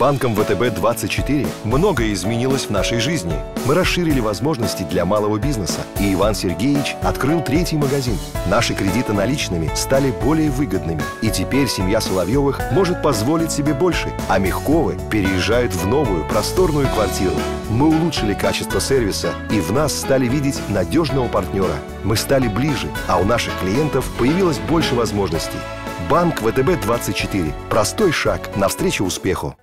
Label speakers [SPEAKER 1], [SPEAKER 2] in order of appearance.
[SPEAKER 1] банком ВТБ-24 многое изменилось в нашей жизни. Мы расширили возможности для малого бизнеса, и Иван Сергеевич открыл 3-й магазин. Наши кредиты наличными стали более выгодными, и теперь семья Соловьевых может позволить себе больше, а Мягковы переезжают в новую просторную квартиру. Мы улучшили качество сервиса, и в нас стали видеть надежного партнера. Мы стали ближе, а у наших клиентов появилось больше возможностей. Банк ВТБ-24. Простой шаг навстречу успеху.